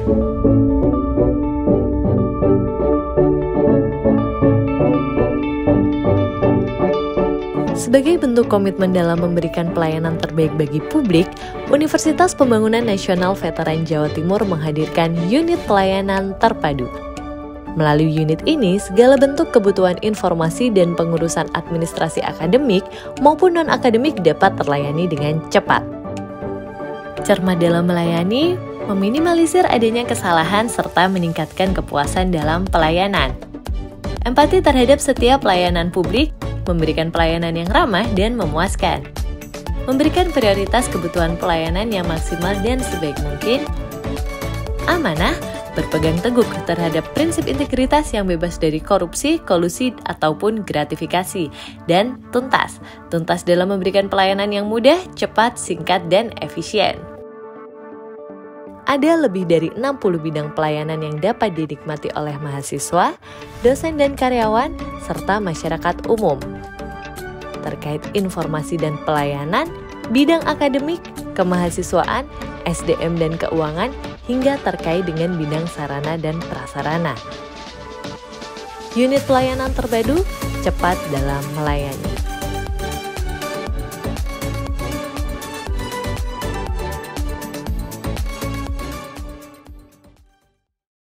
Sebagai bentuk komitmen dalam memberikan pelayanan terbaik bagi publik, Universitas Pembangunan Nasional Veteran Jawa Timur menghadirkan unit pelayanan terpadu. Melalui unit ini, segala bentuk kebutuhan informasi dan pengurusan administrasi akademik maupun non-akademik dapat terlayani dengan cepat. Cermat dalam melayani, meminimalisir adanya kesalahan serta meningkatkan kepuasan dalam pelayanan. Empati terhadap setiap pelayanan publik, memberikan pelayanan yang ramah dan memuaskan. Memberikan prioritas kebutuhan pelayanan yang maksimal dan sebaik mungkin. Amanah, berpegang teguh terhadap prinsip integritas yang bebas dari korupsi, kolusi, ataupun gratifikasi. Dan tuntas dalam memberikan pelayanan yang mudah, cepat, singkat, dan efisien. Ada lebih dari 60 bidang pelayanan yang dapat dinikmati oleh mahasiswa, dosen dan karyawan, serta masyarakat umum. Terkait informasi dan pelayanan, bidang akademik, kemahasiswaan, SDM dan keuangan, hingga terkait dengan bidang sarana dan prasarana. Unit pelayanan terpadu, cepat dalam melayani.